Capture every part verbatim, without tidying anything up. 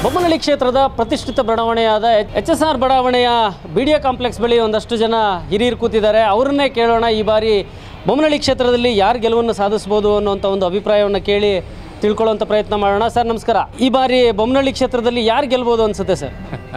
ಬೊಮ್ಮನಹಳ್ಳಿ ಕ್ಷೇತ್ರದ ಪ್ರತಿಷ್ಠಿತ ಬಡಾವಣೆಯಾದ ಎಚ್ ಎಸ್ ಆರ್ ಬಡಾವಣೆಯ ಬಿ ಡಿ ಎ ಕಾಂಪ್ಲೆಕ್ಸ್ ಬಳಿ ಒಂದಷ್ಟು ಜನ ಹಿರಿಯರು ಕೂತಿದ್ದಾರೆ. ಅವ್ರನ್ನೇ ಕೇಳೋಣ, ಈ ಬಾರಿ ಬೊಮ್ಮನಹಳ್ಳಿ ಕ್ಷೇತ್ರದಲ್ಲಿ ಯಾರು ಗೆಲುವನ್ನು ಸಾಧಿಸ್ಬೋದು ಅನ್ನೋಂಥ ಒಂದು ಅಭಿಪ್ರಾಯವನ್ನು ಕೇಳಿ ತಿಳ್ಕೊಳ್ಳೋಂಥ ಪ್ರಯತ್ನ ಮಾಡೋಣ. ಸರ್ ನಮಸ್ಕಾರ. ಈ ಬಾರಿ ಬೊಮ್ಮನಹಳ್ಳಿ ಕ್ಷೇತ್ರದಲ್ಲಿ ಯಾರು ಗೆಲ್ಬೋದು ಅನ್ಸುತ್ತೆ ಸರ್?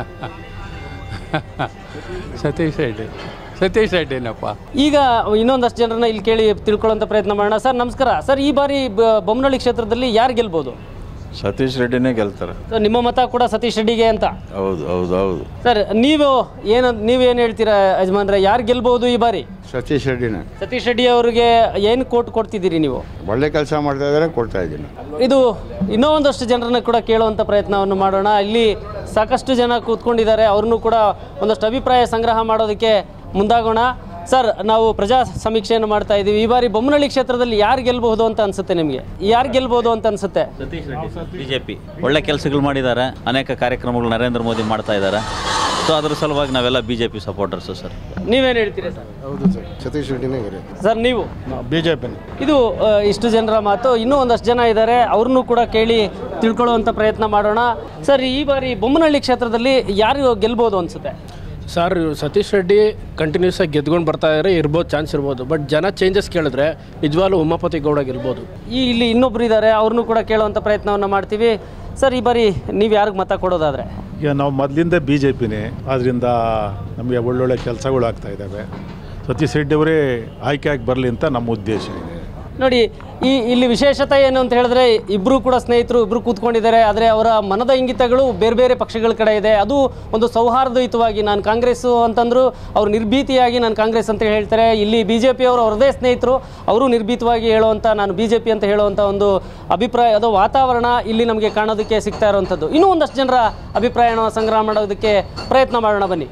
ಸತೀಶ್ ರೆಡ್ಡಿ ಸತೀಶ್ ರೆಡ್ಡಿನಪ್ಪ. ಈಗ ಇನ್ನೊಂದಷ್ಟು ಜನರನ್ನ ಇಲ್ಲಿ ಕೇಳಿ ತಿಳ್ಕೊಳ್ಳೋಂಥ ಪ್ರಯತ್ನ ಮಾಡೋಣ. ಸರ್ ನಮಸ್ಕಾರ. ಸರ್ ಈ ಬಾರಿ ಬೊಮ್ಮನಹಳ್ಳಿ ಕ್ಷೇತ್ರದಲ್ಲಿ ಯಾರು ಗೆಲ್ಬೋದು? ಸತೀಶ್ ರೆಡ್ಡಿನೇ ಗೆಲ್ತಾರೆ. ಸರ್ ನಿಮ್ಮ ಮತ ಕೂಡ ಸತೀಶ್ ರೆಡ್ಡಿಗೆ ಅಂತ? ಹೌದು ಹೌದು ಹೌದು. ಸರ್ ನೀವು ಏನು ನೀವೇನು ಹೇಳ್ತೀರಾ ಯಜಮಾನ್ರೆ, ಯಾರು ಗೆಲ್ಬೋದು ಈ ಬಾರಿ? ಸತೀಶ್ ರೆಡ್ಡಿನೇ. ಸತೀಶ್ ರೆಡ್ಡಿ ಅವರಿಗೆ ಏನು ಕೋಟ್ ಕೊಡ್ತಿದ್ದೀರಿ ನೀವು? ಒಳ್ಳೆ ಕೆಲಸ ಮಾಡ್ತಾ ಇದ್ದಾರೆ, ಕೊಡ್ತಾ ಇದ್ದೀನಿ. ಇದು ಇನ್ನೂ ಒಂದಷ್ಟು ಜನರನ್ನ ಕೂಡ ಕೇಳುವಂಥ ಪ್ರಯತ್ನವನ್ನು ಮಾಡೋಣ. ಇಲ್ಲಿ ಸಾಕಷ್ಟು ಜನ ಕೂತ್ಕೊಂಡಿದ್ದಾರೆ, ಅವ್ರನ್ನೂ ಕೂಡ ಒಂದಷ್ಟು ಅಭಿಪ್ರಾಯ ಸಂಗ್ರಹ ಮಾಡೋದಕ್ಕೆ ಮುಂದಾಗೋಣ. ಸರ್, ನಾವು ಪ್ರಜಾ ಸಮೀಕ್ಷೆಯನ್ನು ಮಾಡ್ತಾ ಇದ್ದೀವಿ. ಈ ಬಾರಿ ಬೊಮ್ಮನಹಳ್ಳಿ ಕ್ಷೇತ್ರದಲ್ಲಿ ಯಾರು ಗೆಲ್ಬಹುದು ಅಂತ ಅನ್ಸುತ್ತೆ ನಿಮಗೆ? ಯಾರು ಗೆಲ್ಬಹುದು ಅಂತ ಅನ್ಸುತ್ತೆ? ಸತೀಶ್ ರೆಡ್ಡಿ. ಬಿಜೆಪಿ ಒಳ್ಳೆ ಕೆಲಸಗಳು ಮಾಡಿದ್ದಾರೆ, ಅನೇಕ ಕಾರ್ಯಕ್ರಮಗಳು ನರೇಂದ್ರ ಮೋದಿ ಮಾಡ್ತಾ ಇದ್ದಾರೆ. ಸೊ ಅದ್ರ ಸಲುವಾಗಿ ನಾವೆಲ್ಲ ಬಿಜೆಪಿ ಸಪೋರ್ಟರ್ಸು ಸರ್. ನೀವೇನು ಹೇಳ್ತೀರಿ ಸರ್? ಹೌದು ಸರ್, ಸತೀಶ್ ರೆಡ್ಡಿನೇ ಸರ್. ನೀವು ಬಿಜೆಪಿ. ಇದು ಇಷ್ಟು ಜನರ ಮಾತು. ಇನ್ನೂ ಒಂದಷ್ಟು ಜನ ಇದ್ದಾರೆ, ಅವ್ರನ್ನೂ ಕೂಡ ಕೇಳಿ ತಿಳ್ಕೊಳ್ಳುವಂಥ ಪ್ರಯತ್ನ ಮಾಡೋಣ. ಸರ್, ಈ ಬಾರಿ ಬೊಮ್ಮನಹಳ್ಳಿ ಕ್ಷೇತ್ರದಲ್ಲಿ ಯಾರು ಗೆಲ್ಬೋದು ಅನ್ಸುತ್ತೆ? ಸರ್, ಸತೀಶ್ ರೆಡ್ಡಿ ಕಂಟಿನ್ಯೂಸ್ ಆಗಿ ಗೆದ್ಕೊಂಡು ಬರ್ತಾ ಇದ್ದಾರೆ, ಇರ್ಬೋದು, ಚಾನ್ಸ್ ಇರ್ಬೋದು. ಬಟ್ ಜನ ಚೇಂಜಸ್ ಕೇಳಿದ್ರೆ ನಿಜವಾಗ್ಲೂ ಉಮಾಪತಿ ಗೌಡ ಗೆಲ್ಬೋದು. ಈ ಇಲ್ಲಿ ಇನ್ನೊಬ್ರು ಇದ್ದಾರೆ, ಅವ್ರನ್ನೂ ಕೂಡ ಕೇಳುವಂಥ ಪ್ರಯತ್ನವನ್ನು ಮಾಡ್ತೀವಿ. ಸರ್, ಈ ಬಾರಿ ನೀವು ಯಾರಿಗೆ ಮತ ಕೊಡೋದಾದರೆ? ಈಗ ನಾವು ಮೊದಲಿಂದ ಬಿ ಜೆ ಪಿನೇ, ಆದ್ದರಿಂದ ನಮಗೆ ಒಳ್ಳೊಳ್ಳೆ ಕೆಲಸಗಳು ಆಗ್ತಾ ಇದ್ದಾವೆ. ಸತೀಶ್ ರೆಡ್ಡಿ ಅವರೇ ಆಯ್ಕೆ ಆಗಿ ಬರಲಿ ಅಂತ ನಮ್ಮ ಉದ್ದೇಶ ಇದೆ. ನೋಡಿ, ಈ ಇಲ್ಲಿ ವಿಶೇಷತೆ ಏನು ಅಂತ ಹೇಳಿದ್ರೆ, ಇಬ್ಬರು ಕೂಡ ಸ್ನೇಹಿತರು, ಇಬ್ಬರು ಕೂತ್ಕೊಂಡಿದ್ದಾರೆ. ಆದರೆ ಅವರ ಮನದ ಇಂಗಿತಗಳು ಬೇರೆ ಬೇರೆ ಪಕ್ಷಗಳ ಕಡೆ ಇದೆ. ಅದು ಒಂದು ಸೌಹಾರ್ದಯುತವಾಗಿ ನಾನು ಕಾಂಗ್ರೆಸ್ಸು ಅಂತಂದ್ರು ಅವರು ನಿರ್ಭೀತಿಯಾಗಿ ನಾನು ಕಾಂಗ್ರೆಸ್ ಅಂತ ಹೇಳ್ತಾರೆ. ಇಲ್ಲಿ ಬಿ ಜೆ ಪಿ ಅವರು ಅವರದೇ ಸ್ನೇಹಿತರು, ಅವರು ನಿರ್ಭೀತವಾಗಿ ಹೇಳುವಂಥ ನಾನು ಬಿ ಜೆ ಪಿ ಅಂತ ಹೇಳುವಂಥ ಒಂದು ಅಭಿಪ್ರಾಯ, ಅದು ವಾತಾವರಣ ಇಲ್ಲಿ ನಮಗೆ ಕಾಣೋದಕ್ಕೆ ಸಿಗ್ತಾ ಇರುವಂಥದ್ದು. ಇನ್ನೂ ಒಂದಷ್ಟು ಜನರ ಅಭಿಪ್ರಾಯನ ಸಂಗ್ರಹ ಮಾಡೋದಕ್ಕೆ ಪ್ರಯತ್ನ ಮಾಡೋಣ, ಬನ್ನಿ.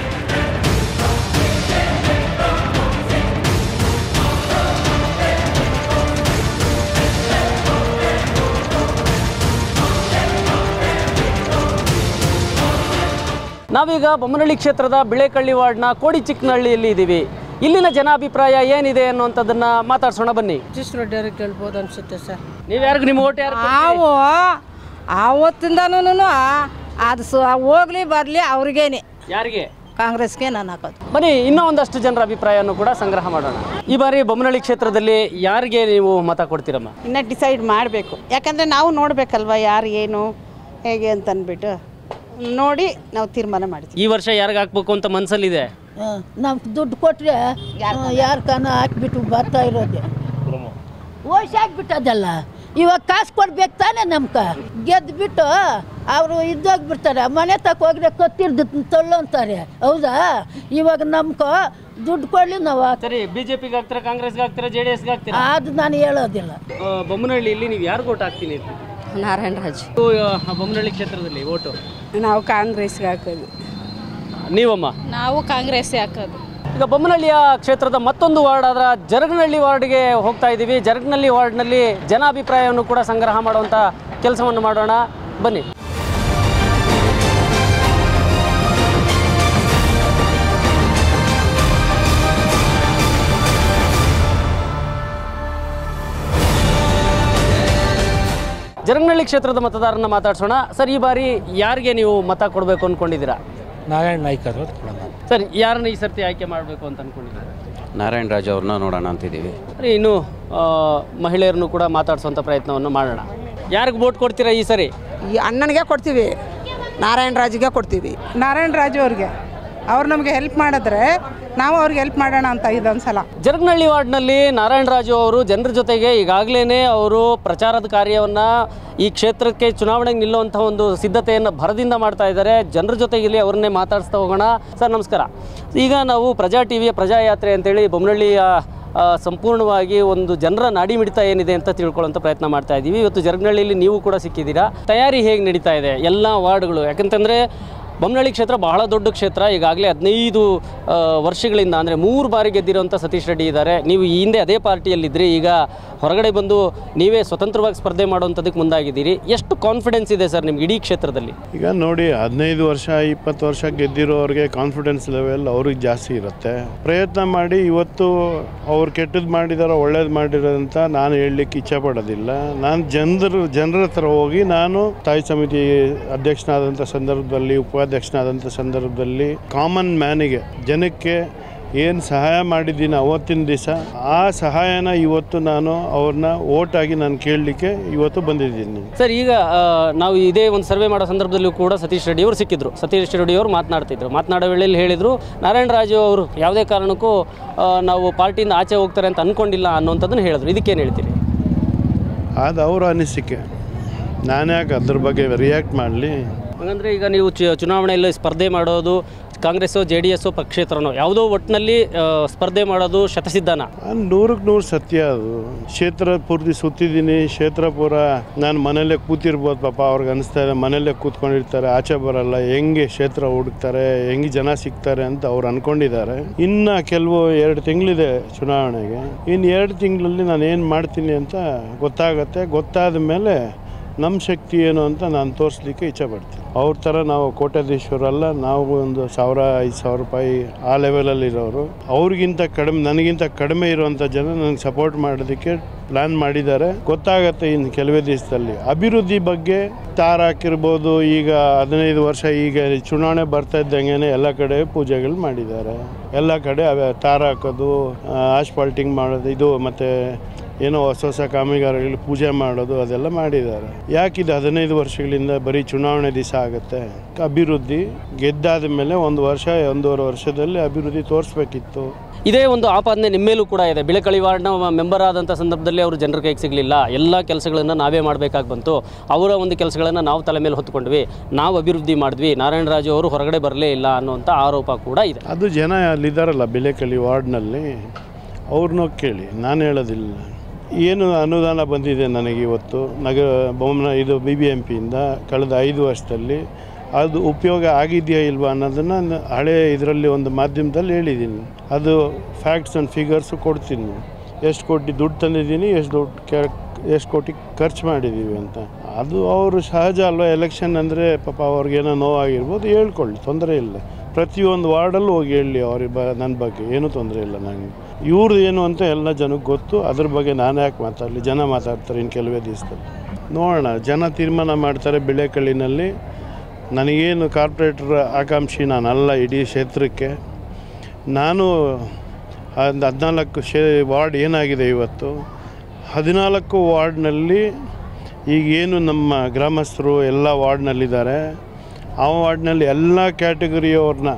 ನಾವೀಗ ಬೊಮ್ಮನಹಳ್ಳಿ ಕ್ಷೇತ್ರದ ಬಿಳೆಕಳ್ಳಿ ವಾರ್ಡ್ನ ಕೋಡಿಚಿಕ್ಕನಹಳ್ಳಿಯಲ್ಲಿ ಇದ್ದೀವಿ. ಇಲ್ಲಿನ ಜನಾಭಿಪ್ರಾಯ ಏನಿದೆ ಅನ್ನುವಂಥದ್ದನ್ನು ಮಾತಾಡ್ಸೋಣ, ಬನ್ನಿ. ಸತೀಶ್ ರೆಡ್ಡಿ ಅವ್ರಿಗೆ ಗೆಲ್ಬೋದು ಅನ್ಸುತ್ತೆ ಸರ್. ನೀವು ಯಾರಿಗೂ ನಿಮ್ಮ ಓಟ್ ಯಾರು? ನಾವು ಆವತ್ತಿಂದನೂ ಅದು ಸ ಹೋಗ್ಲಿ ಬರಲಿ ಅವ್ರಿಗೇನೆ, ಯಾರಿಗೆ? ಕಾಂಗ್ರೆಸ್ಗೆ ನಾನು ಹಾಕೋದು. ಬನ್ನಿ, ಇನ್ನೂ ಒಂದಷ್ಟು ಜನರ ಅಭಿಪ್ರಾಯವನ್ನು ಕೂಡ ಸಂಗ್ರಹ ಮಾಡೋಣ. ಈ ಬಾರಿ ಬೊಮ್ಮನಹಳ್ಳಿ ಕ್ಷೇತ್ರದಲ್ಲಿ ಯಾರಿಗೆ ನೀವು ಮತ ಕೊಡ್ತೀರಮ್ಮ? ಇನ್ನು ಡಿಸೈಡ್ ಮಾಡಬೇಕು, ಯಾಕಂದರೆ ನಾವು ನೋಡಬೇಕಲ್ವ ಯಾರು ಏನು ಹೇಗೆ ಅಂತ ಅಂದ್ಬಿಟ್ಟು ನೋಡಿ ನಾವು ತೀರ್ಮಾನ ಮಾಡ್ತೀವಿ. ಈ ವರ್ಷ ಯಾರಿಗೆ ಹಾಕ್ಬೇಕು ಅಂತ ಮನಸ್ಸಲ್ಲಿದೆ? ನಾವು ದುಡ್ಡು ಕೊಟ್ಟರೆ ಯಾರು ಕಾನ ಹಾಕ್ಬಿಟ್ಟು ಬರ್ತಾ ಇರೋದೆ ಓಸಿ ಹಾಕ್ಬಿಟ್ಟದಲ್ಲ. ಇವಾಗ ಕಾಸು ಕೊಡ್ಬೇಕು ತಾನೆ, ನಮ್ಗೆ ಗೆದ್ದುಬಿಟ್ಟು ಅವರು ಇದ್ದೋಗ್ಬಿಡ್ತಾರೆ. ಮನೆ ತಕ್ಕ ಹೋಗ್ರೆ ಕೊತ್ತಿರ್ದು ತೊಳ್ಳು ಅಂತಾರೆ, ಹೌದಾ? ಇವಾಗ ನಮ್ಗೆ ದುಡ್ಡು ಕೊಡಲಿ ನಾವು. ಸರಿ, ಬಿಜೆಪಿಗೆ ಹಾಕ್ತೀರಾ, ಕಾಂಗ್ರೆಸ್ಗೆ ಹಾಕ್ತೀರಾ, ಜೆ ಡಿ ಎಸ್ಗೆ ಹಾಕ್ತೀರಾ? ಅದು ನಾನು ಹೇಳೋದಿಲ್ಲ. ಬೊಮ್ಮನಹಳ್ಳಿಯಲ್ಲಿ ನೀವು ಯಾರು ಓಟ್ ಹಾಕ್ತೀನಿ? ನಾರಾಯಣ ರಾಜ್. ಬೊಮ್ಮನಹಳ್ಳಿ ಕ್ಷೇತ್ರದಲ್ಲಿ ಓಟು ನಾವು ಕಾಂಗ್ರೆಸ್ಗೆ ಹಾಕೋದು. ನೀವಮ್ಮ? ನಾವು ಕಾಂಗ್ರೆಸ್ಗೆ ಹಾಕೋದು. ಈಗ ಬೊಮ್ಮನಹಳ್ಳಿಯ ಕ್ಷೇತ್ರದ ಮತ್ತೊಂದು ವಾರ್ಡ್ ಆದ ಜರಗನಹಳ್ಳಿ ವಾರ್ಡ್ಗೆ ಹೋಗ್ತಾ ಇದ್ದೀವಿ. ಜರಗನಹಳ್ಳಿ ವಾರ್ಡ್ನಲ್ಲಿ ಜನಾಭಿಪ್ರಾಯವನ್ನು ಕೂಡ ಸಂಗ್ರಹ ಮಾಡುವಂಥ ಕೆಲಸವನ್ನು ಮಾಡೋಣ, ಬನ್ನಿ. ಜರಗನಹಳ್ಳಿ ಕ್ಷೇತ್ರದ ಮತದಾರರನ್ನ ಮಾತಾಡ್ಸೋಣ. ಸರ್, ಈ ಬಾರಿ ಯಾರಿಗೆ ನೀವು ಮತ ಕೊಡಬೇಕು ಅಂದ್ಕೊಂಡಿದ್ದೀರಾ? ನಾರಾಯಣ ನಾಯ್ಕ ಅವರು. ಸರ್, ಯಾರನ್ನ ಈ ಸರ್ತಿ ಆಯ್ಕೆ ಮಾಡಬೇಕು ಅಂತ ಅಂದ್ಕೊಂಡಿದ್ದೀರಾ? ನಾರಾಯಣ ರಾಜ್ ಅವ್ರನ್ನ ನೋಡೋಣ ಅಂತಿದ್ದೀವಿ. ಸರಿ, ಇನ್ನು ಮಹಿಳೆಯರನ್ನು ಕೂಡ ಮಾತಾಡಿಸುವಂಥ ಪ್ರಯತ್ನವನ್ನು ಮಾಡೋಣ. ಯಾರಿಗೆ ವೋಟ್ ಕೊಡ್ತೀರಾ ಈ ಸರಿ? ಈ ಅಣ್ಣನಿಗೆ ಕೊಡ್ತೀವಿ, ನಾರಾಯಣ ರಾಜ್ಗೆ ಕೊಡ್ತೀವಿ. ನಾರಾಯಣ ರಾಜು ಅವ್ರಿಗೆ, ಅವ್ರು ನಮಗೆ ಹೆಲ್ಪ್ ಮಾಡಿದ್ರೆ ನಾವು ಅವ್ರಿಗೆ ಹೆಲ್ಪ್ ಮಾಡೋಣ ಅಂತ ಇದೊಂದ್ಸಲ. ಜರಗನಹಳ್ಳಿ ವಾರ್ಡ್ನಲ್ಲಿ ನಾರಾಯಣ ರಾಜು ಅವರು ಜನರ ಜೊತೆಗೆ ಈಗಾಗಲೇ ಅವರು ಪ್ರಚಾರದ ಕಾರ್ಯವನ್ನು ಈ ಕ್ಷೇತ್ರಕ್ಕೆ ಚುನಾವಣೆಗೆ ನಿಲ್ಲುವಂಥ ಒಂದು ಸಿದ್ಧತೆಯನ್ನು ಭರದಿಂದ ಮಾಡ್ತಾ ಇದ್ದಾರೆ. ಜನರ ಜೊತೆಗಿಲ್ಲಿ ಅವ್ರನ್ನೇ ಮಾತಾಡಿಸ್ತಾ ಹೋಗೋಣ. ಸರ್ ನಮಸ್ಕಾರ. ಈಗ ನಾವು ಪ್ರಜಾ ಟಿ ವಿಯ ಪ್ರಜಾಯಾತ್ರೆ ಅಂತೇಳಿ ಬೊಮ್ಮನಹಳ್ಳಿಯ ಸಂಪೂರ್ಣವಾಗಿ ಒಂದು ಜನರ ನಾಡಿ ಮಿಡಿತ ಏನಿದೆ ಅಂತ ತಿಳ್ಕೊಳ್ಳೋಂಥ ಪ್ರಯತ್ನ ಮಾಡ್ತಾ ಇದ್ದೀವಿ. ಇವತ್ತು ಜರಗನಹಳ್ಳಿಯಲ್ಲಿ ನೀವು ಕೂಡ ಸಿಕ್ಕಿದ್ದೀರಾ. ತಯಾರಿ ಹೇಗೆ ನಡೀತಾ ಇದೆ ಎಲ್ಲ ವಾರ್ಡ್ಗಳು? ಯಾಕಂತಂದರೆ ಬೊಮ್ಮನಹಳ್ಳಿ ಕ್ಷೇತ್ರ ಬಹಳ ದೊಡ್ಡ ಕ್ಷೇತ್ರ. ಈಗಾಗಲೇ ಹದಿನೈದು ವರ್ಷಗಳಿಂದ ಅಂದರೆ ಮೂರು ಬಾರಿ ಗೆದ್ದಿರುವಂಥ ಸತೀಶ್ ರೆಡ್ಡಿ ಇದ್ದಾರೆ. ನೀವು ಈ ಹಿಂದೆ ಅದೇ ಪಾರ್ಟಿಯಲ್ಲಿದ್ದಿರಿ, ಈಗ ಹೊರಗಡೆ ಬಂದು ನೀವೇ ಸ್ವತಂತ್ರವಾಗಿ ಸ್ಪರ್ಧೆ ಮಾಡುವಂಥದ್ದಕ್ಕೆ ಮುಂದಾಗಿದ್ದೀರಿ. ಎಷ್ಟು ಕಾನ್ಫಿಡೆನ್ಸ್ ಇದೆ ಸರ್ ನಿಮ್ಗೆ ಇಡೀ ಕ್ಷೇತ್ರದಲ್ಲಿ? ಈಗ ನೋಡಿ, ಹದಿನೈದು ವರ್ಷ ಇಪ್ಪತ್ತು ವರ್ಷ ಗೆದ್ದಿರೋರಿಗೆ ಕಾನ್ಫಿಡೆನ್ಸ್ ಲೆವೆಲ್ ಅವ್ರಿಗೆ ಜಾಸ್ತಿ ಇರುತ್ತೆ. ಪ್ರಯತ್ನ ಮಾಡಿ ಇವತ್ತು ಅವ್ರು ಕೆಟ್ಟದ್ದು ಮಾಡಿದಾರೋ ಒಳ್ಳೇದು ಮಾಡಿರೋ ಅಂತ ನಾನು ಹೇಳಲಿಕ್ಕೆ ಇಚ್ಛೆ ಪಡೋದಿಲ್ಲ. ನಾನು ಜನರು ಜನರ ಹತ್ರ ಹೋಗಿ ನಾನು ಸ್ಥಾಯಿ ಸಮಿತಿ ಅಧ್ಯಕ್ಷನಾದಂಥ ಸಂದರ್ಭದಲ್ಲಿ, ಉಪಾಧ್ಯಕ್ಷನಾದಂಥ ಸಂದರ್ಭದಲ್ಲಿ ಕಾಮನ್ ಮ್ಯಾನಿಗೆ, ಜನಕ್ಕೆ ಏನು ಸಹಾಯ ಮಾಡಿದ್ದೀನಿ ಅವತ್ತಿನ ದಿವಸ, ಆ ಸಹಾಯನ ಇವತ್ತು ನಾನು ಅವ್ರನ್ನ ಓಟಾಗಿ ನಾನು ಕೇಳಲಿಕ್ಕೆ ಇವತ್ತು ಬಂದಿದ್ದೀನಿ. ಸರ್, ಈಗ ನಾವು ಇದೇ ಒಂದು ಸರ್ವೆ ಮಾಡೋ ಸಂದರ್ಭದಲ್ಲೂ ಕೂಡ ಸತೀಶ್ ರೆಡ್ಡಿ ಅವರು ಸಿಕ್ಕಿದ್ರು. ಸತೀಶ್ ರೆಡ್ಡಿ ಅವರು ಮಾತನಾಡ್ತಿದ್ರು. ಮಾತನಾಡೋ ವೇಳೆಯಲ್ಲಿ ಹೇಳಿದರು, ನಾರಾಯಣ ರಾಜು ಅವರು ಯಾವುದೇ ಕಾರಣಕ್ಕೂ ನಾವು ಪಾರ್ಟಿಯಿಂದ ಆಚೆ ಹೋಗ್ತಾರೆ ಅಂತ ಅಂದ್ಕೊಂಡಿಲ್ಲ ಅನ್ನೋಂಥದ್ದನ್ನು ಹೇಳಿದ್ರು. ಇದಕ್ಕೇನು ಹೇಳ್ತೀರಿ? ಅದು ಅವರ ಅನಿಸಿಕೆ, ನಾನು ಯಾಕೆ ಅದ್ರ ಬಗ್ಗೆ ರಿಯಾಕ್ಟ್ ಮಾಡಲಿ? ಹಾಗಂದರೆ ಈಗ ನೀವು ಚುನಾವಣೆಯಲ್ಲಿ ಸ್ಪರ್ಧೆ ಮಾಡೋದು ಕಾಂಗ್ರೆಸ್ಸೋ ಜೆ ಡಿ ಎಸ್ಸೋ ಪಕ್ಷೇತರನೋ ಯಾವುದೋ ಒಟ್ಟಿನಲ್ಲಿ ಸ್ಪರ್ಧೆ ಮಾಡೋದು ಶತಸಿದ್ಧನ? ನೂರಕ್ಕೆ ನೂರು ಸತ್ಯ. ಅದು ಕ್ಷೇತ್ರ ಪೂರ್ತಿ ಸುತ್ತಿದ್ದೀನಿ. ಕ್ಷೇತ್ರ ಪೂರ ನಾನು ಮನೆಯಲ್ಲೇ ಕೂತಿರ್ಬೋದು, ಪಾಪ ಅವ್ರಿಗೆ ಅನಿಸ್ತಾ ಇದೆ ಮನೆಯಲ್ಲೇ ಕೂತ್ಕೊಂಡಿರ್ತಾರೆ, ಆಚೆ ಬರಲ್ಲ, ಹೆಂಗೆ ಕ್ಷೇತ್ರ ಹುಡುಕ್ತಾರೆ, ಹೆಂಗೆ ಜನ ಸಿಗ್ತಾರೆ ಅಂತ ಅವ್ರು ಅಂದ್ಕೊಂಡಿದ್ದಾರೆ. ಇನ್ನು ಕೆಲವು ಎರಡು ತಿಂಗಳಿದೆ ಚುನಾವಣೆಗೆ. ಇನ್ನು ಎರಡು ತಿಂಗಳಲ್ಲಿ ನಾನು ಏನು ಮಾಡ್ತೀನಿ ಅಂತ ಗೊತ್ತಾಗತ್ತೆ. ಗೊತ್ತಾದ ಮೇಲೆ ನಮ್ಮ ಶಕ್ತಿ ಏನು ಅಂತ ನಾನು ತೋರಿಸ್ಲಿಕ್ಕೆ ಇಚ್ಛೆ ಪಡ್ತೀನಿ. ಅವ್ರ ಥರ ನಾವು ಕೋಟ್ಯಾಧೀಶ್ವರಲ್ಲ, ನಾವು ಒಂದು ಸಾವಿರ ಐದು ಸಾವಿರ ರೂಪಾಯಿ ಆ ಲೆವೆಲಲ್ಲಿರೋರು. ಅವ್ರಿಗಿಂತ ಕಡಿಮೆ, ನನಗಿಂತ ಕಡಿಮೆ ಇರುವಂಥ ಜನ ನನಗೆ ಸಪೋರ್ಟ್ ಮಾಡೋದಕ್ಕೆ ಪ್ಲ್ಯಾನ್ ಮಾಡಿದ್ದಾರೆ. ಗೊತ್ತಾಗತ್ತೆ ಇನ್ನು ಕೆಲವೇ ದಿವಸದಲ್ಲಿ. ಅಭಿವೃದ್ಧಿ ಬಗ್ಗೆ ತಾರ ಹಾಕಿರ್ಬೋದು. ಈಗ ಹದಿನೈದು ವರ್ಷ ಈಗ ಚುನಾವಣೆ ಬರ್ತಾ ಇದ್ದಂಗೆ ಎಲ್ಲ ಕಡೆ ಪೂಜೆಗಳು ಮಾಡಿದ್ದಾರೆ. ಎಲ್ಲ ಕಡೆ ತಾರ ಹಾಕೋದು, ಆಸ್ಫಾಲ್ಟಿಂಗ್ ಮಾಡೋದು, ಇದು ಮತ್ತು ಏನೋ ಹೊಸ ಹೊಸ ಕಾಮಗಾರಿಗಳು ಪೂಜೆ ಮಾಡೋದು ಅದೆಲ್ಲ ಮಾಡಿದ್ದಾರೆ. ಯಾಕಿದು ಹದಿನೈದು ವರ್ಷಗಳಿಂದ ಬರೀ ಚುನಾವಣೆ ದಿವಸ ಆಗುತ್ತೆ? ಅಭಿವೃದ್ಧಿ ಗೆದ್ದಾದ ಮೇಲೆ ಒಂದು ವರ್ಷ ಒಂದೂವರೆ ವರ್ಷದಲ್ಲಿ ಅಭಿವೃದ್ಧಿ ತೋರಿಸ್ಬೇಕಿತ್ತು. ಇದೇ ಒಂದು ಆಪಾದನೆ ನಿಮ್ಮೇಲೂ ಕೂಡ ಇದೆ. ಬಿಳೆಕಳಿ ವಾರ್ಡ್ನ ಮೆಂಬರ್ ಆದಂಥ ಸಂದರ್ಭದಲ್ಲಿ ಅವರು ಜನರ ಕೈಗೆ ಸಿಗಲಿಲ್ಲ, ಎಲ್ಲ ಕೆಲಸಗಳನ್ನು ನಾವೇ ಮಾಡಬೇಕಾಗಿ ಬಂತು, ಅವರ ಒಂದು ಕೆಲಸಗಳನ್ನು ನಾವು ತಲೆ ಮೇಲೆ ಹೊತ್ಕೊಂಡ್ವಿ, ನಾವು ಅಭಿವೃದ್ಧಿ ಮಾಡಿದ್ವಿ, ನಾರಾಯಣ ರಾಜು ಅವರು ಹೊರಗಡೆ ಬರಲೇ ಇಲ್ಲ ಅನ್ನುವಂಥ ಆರೋಪ ಕೂಡ ಇದೆ. ಅದು ಜನ ಅಲ್ಲಿದ್ದಾರಲ್ಲ ಬಿಳೆಕಳಿ ವಾರ್ಡ್ನಲ್ಲಿ, ಅವ್ರನ್ನೂ ಕೇಳಿ, ನಾನು ಹೇಳೋದಿಲ್ಲ. ಏನು ಅನುದಾನ ಬಂದಿದೆ ನನಗೆ ಇವತ್ತು ನಗರ ಬೊಮ್ಮನ ಇದು ಬಿ ಬಿ ಎಂ ಪಿಯಿಂದ ಕಳೆದ ಐದು ವರ್ಷದಲ್ಲಿ, ಅದು ಉಪಯೋಗ ಆಗಿದೆಯಾ ಇಲ್ವಾ ಅನ್ನೋದನ್ನು ಹಳೆ ಇದರಲ್ಲಿ ಒಂದು ಮಾಧ್ಯಮದಲ್ಲಿ ಹೇಳಿದ್ದೀನಿ. ಅದು ಫ್ಯಾಕ್ಟ್ಸ್ ಆ್ಯಂಡ್ ಫಿಗರ್ಸು ಕೊಡ್ತೀನಿ. ಎಷ್ಟು ಕೋಟಿ ದುಡ್ಡು ತಂದಿದ್ದೀನಿ, ಎಷ್ಟು ದುಡ್ಡು ಕೆ ಎಷ್ಟು ಕೋಟಿ ಖರ್ಚು ಮಾಡಿದ್ದೀವಿ ಅಂತ. ಅದು ಅವರು ಸಹಜ ಅಲ್ವಾ. ಎಲೆಕ್ಷನ್ ಅಂದರೆ ಪಾಪ ಅವ್ರಿಗೇನೋ ನೋವಾಗಿರ್ಬೋದು, ಹೇಳ್ಕೊಳ್ಳಿ, ತೊಂದರೆ ಇಲ್ಲ. ಪ್ರತಿಯೊಂದು ವಾರ್ಡಲ್ಲೂ ಹೋಗಿ ಹೇಳಿ ಅವ್ರಿಗೆ ಬ ನನ್ನ ಬಗ್ಗೆ ಏನೂ ತೊಂದರೆ ಇಲ್ಲ. ನನಗೆ ಇವ್ರದ್ದು ಏನು ಅಂತ ಎಲ್ಲ ಜನಕ್ಕೆ ಗೊತ್ತು. ಅದ್ರ ಬಗ್ಗೆ ನಾನು ಯಾಕೆ ಮಾತಾಡಲಿ? ಜನ ಮಾತಾಡ್ತಾರೆ ಇನ್ನು ಕೆಲವೇ ದಿವಸದಲ್ಲಿ. ನೋಡೋಣ, ಜನ ತೀರ್ಮಾನ ಮಾಡ್ತಾರೆ. ಬಿಳೆಕಲ್ಲಿನಲ್ಲಿ ನನಗೇನು ಕಾರ್ಪೊರೇಟರ್ ಆಕಾಂಕ್ಷಿ ನಾನಲ್ಲ ಇಡೀ ಕ್ಷೇತ್ರಕ್ಕೆ. ನಾನು ಒಂದು ಹದಿನಾಲ್ಕು ಶೇ ವಾರ್ಡ್ ಏನಾಗಿದೆ ಇವತ್ತು, ಹದಿನಾಲ್ಕು ವಾರ್ಡ್ನಲ್ಲಿ ಈಗೇನು ನಮ್ಮ ಗ್ರಾಮಸ್ಥರು ಎಲ್ಲ ವಾರ್ಡ್ನಲ್ಲಿದ್ದಾರೆ, ಆ ವಾರ್ಡ್ನಲ್ಲಿ ಎಲ್ಲ ಕ್ಯಾಟಗರಿಯವ್ರನ್ನ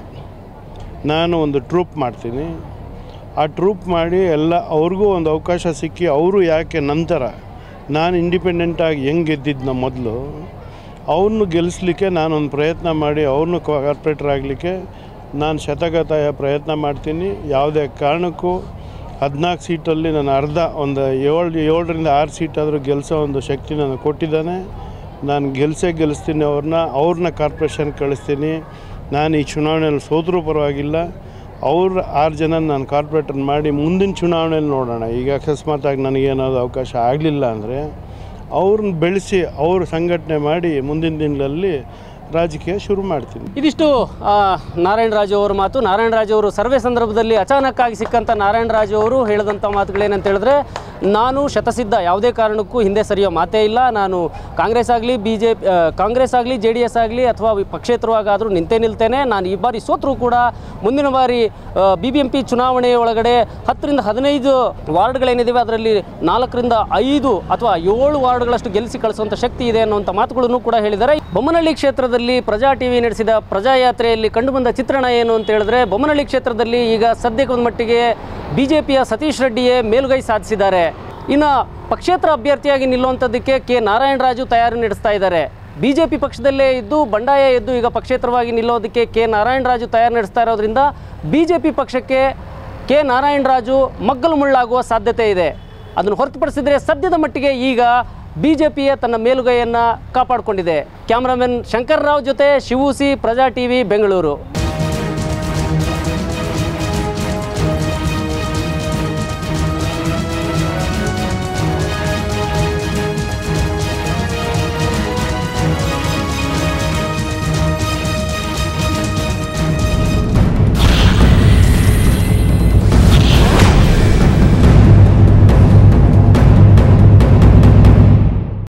ನಾನು ಒಂದು ಟ್ರೂಪ್ ಮಾಡ್ತೀನಿ. ಆ ಟ್ರೂಪ್ ಮಾಡಿ ಎಲ್ಲ ಅವ್ರಿಗೂ ಒಂದು ಅವಕಾಶ ಸಿಕ್ಕಿ, ಅವರು ಯಾಕೆ ನಂತರ ನಾನು ಇಂಡಿಪೆಂಡೆಂಟಾಗಿ ಹೆಂಗೆ ಗೆದ್ದಿದ್ನ ಮೊದಲು, ಅವ್ರನ್ನೂ ಗೆಲ್ಲಿಸ್ಲಿಕ್ಕೆ ನಾನೊಂದು ಪ್ರಯತ್ನ ಮಾಡಿ ಅವ್ರನ್ನೂ ಕಾರ್ಪೊರೇಟರ್ ಆಗಲಿಕ್ಕೆ ನಾನು ಶತಗತಾಯ ಪ್ರಯತ್ನ ಮಾಡ್ತೀನಿ. ಯಾವುದೇ ಕಾರಣಕ್ಕೂ ಹದಿನಾಲ್ಕು ಸೀಟಲ್ಲಿ ನಾನು ಅರ್ಧ ಒಂದು ಏಳು ಏಳರಿಂದ ಆರು ಸೀಟಾದರೂ ಗೆಲ್ಲಿಸೋ ಒಂದು ಶಕ್ತಿ ನನಗೆ ಕೊಟ್ಟಿದ್ದಾನೆ. ನಾನು ಗೆಲ್ಸೇ ಗೆಲ್ಲಿಸ್ತೀನಿ ಅವ್ರನ್ನ ಅವ್ರನ್ನ ಕಾರ್ಪೊರೇಷನ್ ಕಳಿಸ್ತೀನಿ. ನಾನು ಈ ಚುನಾವಣೆಯಲ್ಲಿ ಸೋತರೂ ಪರವಾಗಿಲ್ಲ, ಅವ್ರ ಆರು ಜನ ನಾನು ಕಾರ್ಪೊರೇಟರ್ ಮಾಡಿ ಮುಂದಿನ ಚುನಾವಣೆಯಲ್ಲಿ ನೋಡೋಣ. ಈಗ ಅಕಸ್ಮಾತಾಗಿ ನನಗೇನಾದ್ರು ಅವಕಾಶ ಆಗಲಿಲ್ಲ ಅಂದರೆ ಅವ್ರನ್ನ ಬೆಳೆಸಿ ಅವ್ರ ಸಂಘಟನೆ ಮಾಡಿ ಮುಂದಿನ ದಿನಗಳಲ್ಲಿ ರಾಜಕೀಯ ಶುರು ಮಾಡ್ತೀನಿ. ಇದಿಷ್ಟು ನಾರಾಯಣ ರಾಜು ಅವರ ಮಾತು. ನಾರಾಯಣ ರಾಜು ಅವರು ಸರ್ವೆ ಸಂದರ್ಭದಲ್ಲಿ ಅಚಾನಕ್ಕಾಗಿ ಸಿಕ್ಕಂಥ ನಾರಾಯಣ ರಾಜು ಅವರು ಹೇಳಿದಂಥ ಮಾತುಗಳೇನಂತ ಹೇಳಿದ್ರೆ, ನಾನು ಶತಸಿದ್ಧ, ಯಾವುದೇ ಕಾರಣಕ್ಕೂ ಹಿಂದೆ ಸರಿಯೋ ಮಾತೇ ಇಲ್ಲ, ನಾನು ಕಾಂಗ್ರೆಸ್ ಆಗಲಿ ಬಿ ಜೆ ಪಿ ಕಾಂಗ್ರೆಸ್ ಆಗಲಿ ಜೆ ಡಿ ಎಸ್ ಆಗಲಿ ಅಥವಾ ಪಕ್ಷೇತರವಾಗಾದರೂ ನಿಂತೇ ನಿಲ್ತೇನೆ. ನಾನು ಈ ಬಾರಿ ಸೋತರೂ ಕೂಡ ಮುಂದಿನ ಬಾರಿ ಬಿ ಬಿ ಎಂ ಪಿ ಚುನಾವಣೆ ಒಳಗಡೆ ಹತ್ತರಿಂದ ಹದಿನೈದು ವಾರ್ಡ್ಗಳೇನಿದ್ದಾವೆ ಅದರಲ್ಲಿ ನಾಲ್ಕರಿಂದ ಐದು ಅಥವಾ ಏಳು ವಾರ್ಡ್ಗಳಷ್ಟು ಗೆಲ್ಲಿಸಿ ಕಳಿಸುವಂಥ ಶಕ್ತಿ ಇದೆ ಅನ್ನುವಂಥ ಮಾತುಗಳನ್ನು ಕೂಡ ಹೇಳಿದ್ದಾರೆ. ಬೊಮ್ಮನಹಳ್ಳಿ ಕ್ಷೇತ್ರದಲ್ಲಿ ಪ್ರಜಾ ಟಿವಿ ನಡೆಸಿದ ಪ್ರಜಾಯಾತ್ರೆಯಲ್ಲಿ ಕಂಡುಬಂದ ಚಿತ್ರಣ ಏನು ಅಂತ ಹೇಳಿದ್ರೆ, ಬೊಮ್ಮನಹಳ್ಳಿ ಕ್ಷೇತ್ರದಲ್ಲಿ ಈಗ ಸದ್ಯಕ್ಕೆ ಒಂದು ಮಟ್ಟಿಗೆ ಬಿಜೆಪಿಯ ಸತೀಶ್ ರೆಡ್ಡಿಯೇ ಮೇಲುಗೈ ಸಾಧಿಸಿದ್ದಾರೆ. ಇನ್ನು ಪಕ್ಷೇತರ ಅಭ್ಯರ್ಥಿಯಾಗಿ ನಿಲ್ಲುವಂಥದ್ದಕ್ಕೆ ಕೆ ನಾರಾಯಣ ರಾಜು ತಯಾರಿ ನಡೆಸ್ತಾ ಇದ್ದಾರೆ. ಬಿಜೆಪಿ ಪಕ್ಷದಲ್ಲೇ ಇದ್ದು ಬಂಡಾಯ ಎದ್ದು ಈಗ ಪಕ್ಷೇತರವಾಗಿ ನಿಲ್ಲೋದಕ್ಕೆ ಕೆ ನಾರಾಯಣ ರಾಜು ತಯಾರಿ ನಡೆಸ್ತಾ ಇರೋದ್ರಿಂದ ಬಿಜೆಪಿ ಪಕ್ಷಕ್ಕೆ ಕೆ ನಾರಾಯಣ ರಾಜು ಮಗ್ಗಲು ಮುಳ್ಳಾಗುವ ಸಾಧ್ಯತೆ ಇದೆ. ಅದನ್ನು ಹೊರತುಪಡಿಸಿದರೆ ಸದ್ಯದ ಮಟ್ಟಿಗೆ ಈಗ ಬಿಜೆಪಿಯೇ ತನ್ನ ಮೇಲುಗೈಯನ್ನು ಕಾಪಾಡಿಕೊಂಡಿದೆ. ಕ್ಯಾಮರಾಮನ್ ಶಂಕರ್ ರಾವ್ ಜೊತೆ ಶಿವು ಸಿ, ಪ್ರಜಾ ಟಿವಿ, ಬೆಂಗಳೂರು.